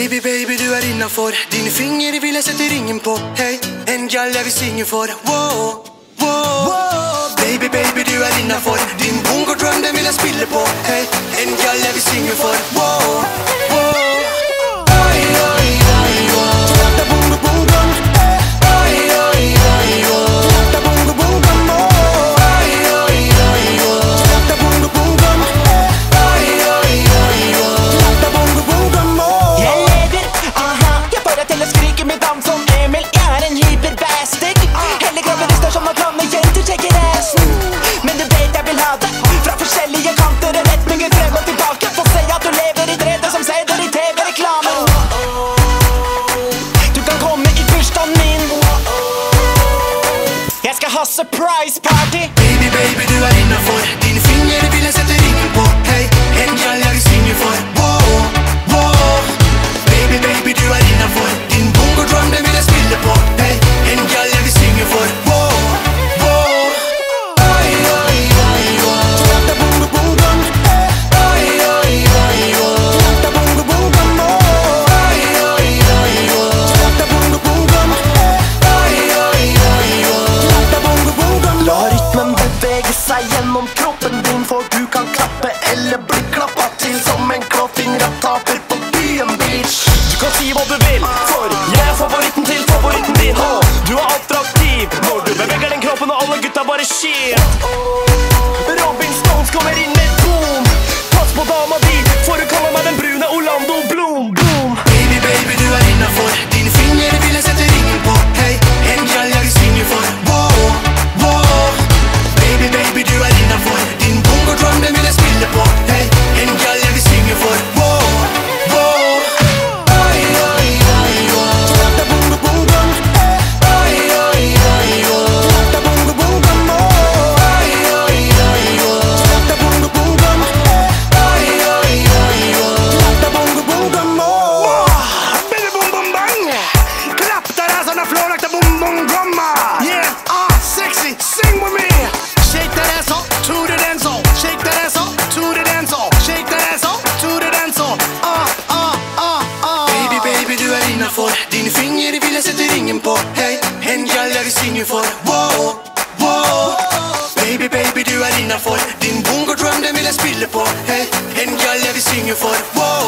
Baby, baby, du innenfor. Dine fingre vil jeg sette ringen på. Hey, en gal jeg vil synge for. Wow, wow. Baby, baby, du innenfor. Din bongo drum, den vil jeg spille på. Hey, en gal jeg vil synge for. Wow, wow. Oi, oi, oi, oi. Det bongo, bongo. Oi, oi, oi, oi. Det bongo, bongo. Oi, oi, oi, oi. Det bongo, bongo. Oi, oi, oi, oi. Det bongo, bongo. Jeg lever, aha, jeg får deg til å skrike mitt navn som Emil. Jeg en hyperbastard. Hele kroppen rister som at landet jenter sjekker assen. Men du vet jeg vil ha det fra forskjellige kanter og retninger frem og tilbake. Få se at du lever i drevet som seder i TV-reklamer. Du kan komme i bursdagen min. Jeg skal ha surprise party. Baby, baby, du innenfor. Dine fingre vil jeg sette ringen på. Hey, en gal jeg vil synge for. Wow, wow. Baby, baby, du innenfor. Din bongo drum, den vil jeg spille på. Hey, en gal jeg vil synge for. Wow, wow. Oi, oi, oi, oi. Det bongo, bongo. Oi, oi, oi, oi. Det bongo, bongo. Oi, oi, oi, oi. Det bongo, bongo. Oi, oi, oi, oi. Det bongo, bongo. La rytmen bevege seg gjennom kroppen din, for du kan klappe eller bli klappa til som en klåfingrataper på byen beach. Du kan si hva du vil, for jeg er favoritten til favoritten din. Og du er attraktiv når du beveger den kroppen, og alle gutta bare shit. Robin Stones kommer inn med boom. Pass på dama di, for hun kaller meg den brune Orlando Bloom. Boom. Baby, baby, du innenfor. Dine fingre vil jeg sette ringen på. Hey, en gal jeg vil synge for. Wow, wow. Baby, baby, du innenfor. Din bongo drum, den vil jeg spille på. Hey, en gal jeg vil synge for. Wow, wow. Oi, oi, oi, oi. Det bongo, bongo. Oi, oi, oi, oi. Det bongo, bongo. Oi, oi, oi, oi. Det bongo, bongo. Oi, oi, oi, oi. Det bongo, bongo. Baby boom boom bang. Klapp der sånn at flår lagt boom boom gomma. Yeah, sexy, sing with me. Shake that ass up to the dance hall. Shake that ass up to the dance hall. Shake that ass up to the dance hall. Baby, baby, du innenfor. Dine fingre vil jeg sette ringen på. Hey, en gal jeg vil synge for. Wow, wow. Baby, baby, du innenfor. Din bongo drum, den vil jeg spille på. Hey, en gal jeg vil synge for. Wow.